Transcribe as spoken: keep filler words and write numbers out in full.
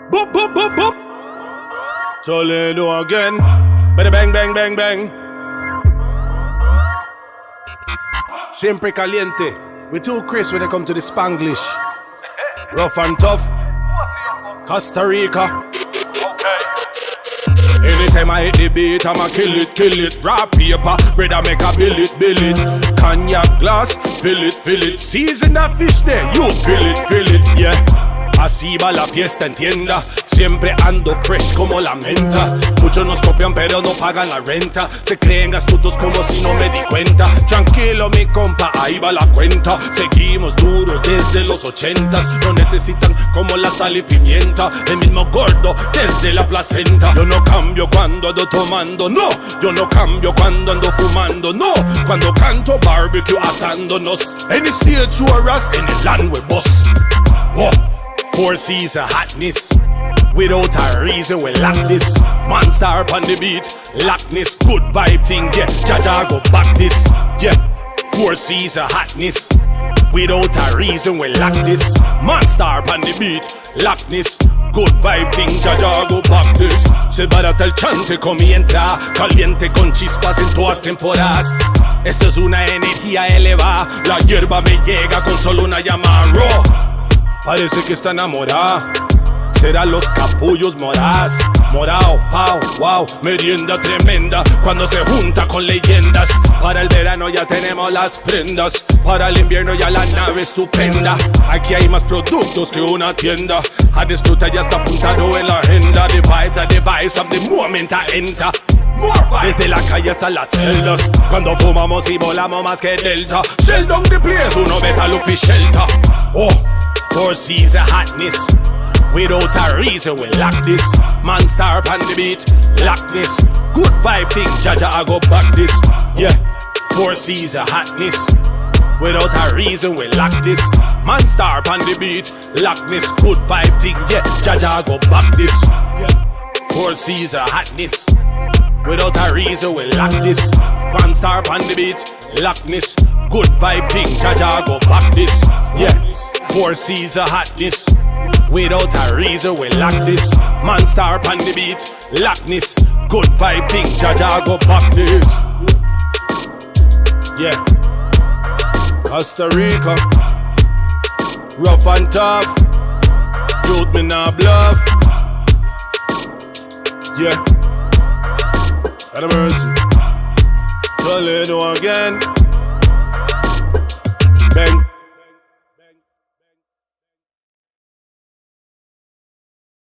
Boop, boop, boop, boop. Toledo again. Bada bang, bang, bang, bang. Siempre caliente. We too crisp when it come to the Spanglish. Rough and tough. Costa Rica. Anytime I hit the beat, I'ma kill it, kill it. Raw paper, bread I make a billet, billet. Cognac glass, fill it, fill it. Season that fish there, you grill it, grill it, yeah. Así va la fiesta, entienda. Siempre ando fresh como la menta. Muchos nos copian pero no pagan la renta. Se creen astutos como si no me di cuenta. Tranquilo mi compa, ahí va la cuenta. Seguimos duros desde los ochentas. No necesitan como la sal y pimienta. El mismo gordo desde la placenta. Yo no cambio cuando ando tomando, no. Yo no cambio cuando ando fumando, no. Cuando canto barbecue asándonos. Any stage or us, any land we boss. Whoa. Four seas of hotness. Without a reason we lock this. Monster on the beat, lockness. Good vibe thing, yeah, Jaja go back this. Yeah, four seas of hotness. Without a reason we lock this. Monster on the beat, lockness. Good vibe thing, Jaja go back this. Se barata el chante comienza. Caliente con chispas en todas temporadas. Esto es una energía elevada. La hierba me llega con solo una llamada raw. Parece que está enamorada. Serán los capullos moradas. Morao, pau, wow, merienda tremenda. Cuando se junta con leyendas. Para el verano ya tenemos las prendas. Para el invierno ya la nave estupenda. Aquí hay más productos que una tienda. A disfrutar ya está apuntado en la agenda. The vibes are the vibes from the moment I enter. Desde la calle hasta las celdas. Cuando fumamos y volamos más que Delta. Shell down the place, uno beta Luffy Shelter. Oh, four seas of hotness. Without a reason we lock this. Monster on the beat, lock this. Good vibe thing, Jaja I go back this. Yeah, four seas of hotness. Without a reason we lock this. Monster on the beat, lock this. Good vibe thing, yeah, Jaja I go back this. Yeah, four seas of hotness. Without a reason we lock this. Monster on the beat, lock this. Good vibe thing, Jaja I go back this. Yeah, four seas of hotness. Without a reason we lock this. Monster on the beat, lockness. Good vibe thing, Jaja go back this. Yeah, Costa Rica. Rough and tough. Youth me nah bluff. Yeah, got a mercy. Toledo again. Bang.